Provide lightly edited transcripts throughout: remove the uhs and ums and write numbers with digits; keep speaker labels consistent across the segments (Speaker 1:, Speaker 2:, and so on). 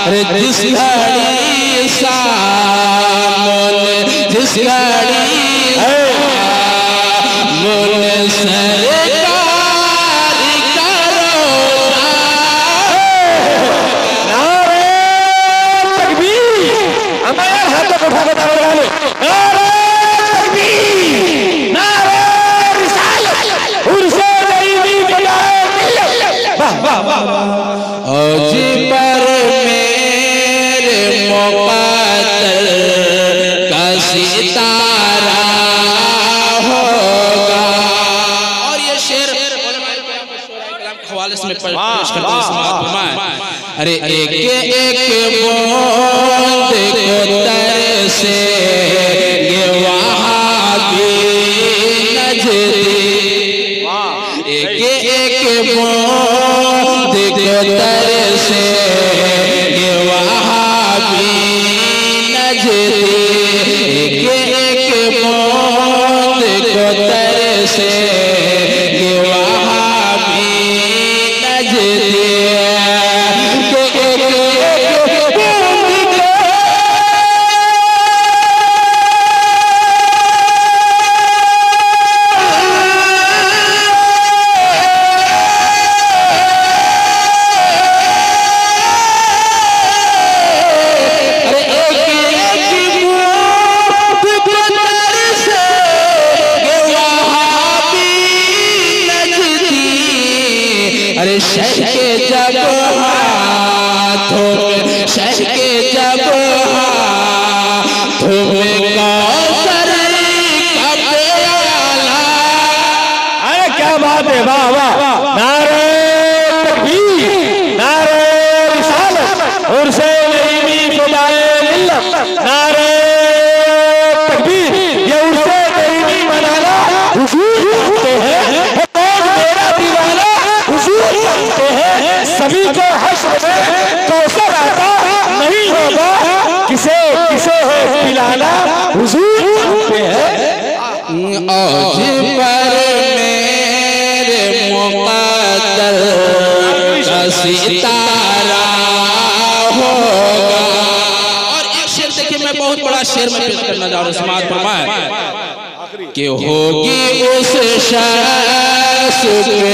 Speaker 1: अरे जिस घड़ी सामने जिस घड़ी मोने सरकार करो
Speaker 2: नारे तकबीर। हमारे हाथ को उठा के लगा लो। नारे तकबीर, नारे रिसालत, उर्से नहीं भी बजाए मिल्लत। वाह वाह वाह।
Speaker 1: औज पर मेरे मुक़द्दर का सितारा होगा। और ये शेर हवाले से मैं पेश करता हूं। अरे एक एक बूंद को तरसे ये वहाबी नजदी, एक एक बूंद को तरसे ये वहाबी नजदी, एक एक बूंद को तरसे ये वहाबी नजदी। अरे शह के जब हाथों में, शह के जब हाथों में कौसर का प्याला।
Speaker 2: अरे क्या बात है, वाह वाह। नारे तकबीर, नारे रिसालत, उर्से नहीं भी बजाए मिल्लत। नारे तकबीर, ये उर्से नहीं भी मनाना हुजूर जानते हैं। मेरा दीवाना हुजूर जानते हैं। सभी को हश्र में कौसर आता नहीं होगा, किसे किसे है पिलाना हुजूर जानते हैं।
Speaker 1: औज पर मेरे मुक़द्दर का सितारा होगा। और एक शेर देखिए, मैं बहुत बड़ा शेर में पेश करना जा रहा हूं। समाज फरमाए कि होगी उस शख्स पे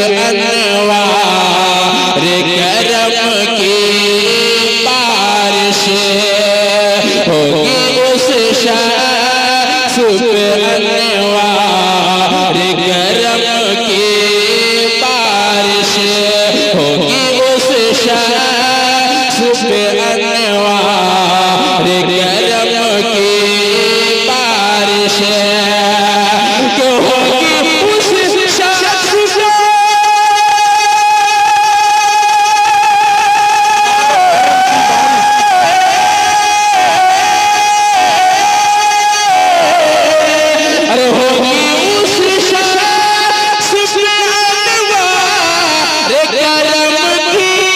Speaker 1: अनवार करम की बारिश, होगी उस शख्स पे अनवार करम की बारिश, होगी उस शख्स पे अनवार करम की बारिश।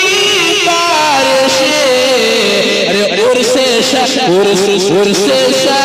Speaker 1: उर्से